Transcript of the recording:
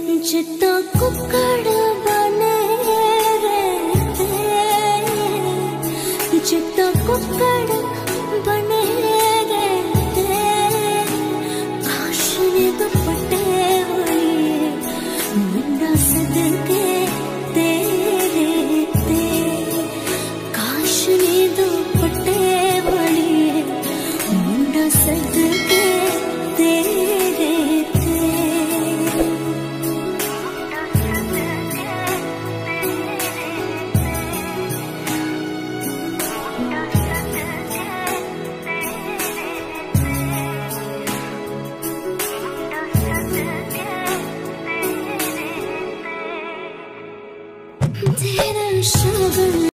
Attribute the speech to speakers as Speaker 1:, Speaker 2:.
Speaker 1: जितना कुकड़ बने रहते, जितना कुकड़ बने रहते, काश ने दुपट्टे हुए मुंडा सदके तेरे ते, काश ने दुपट्टे हुए मुंडा सदके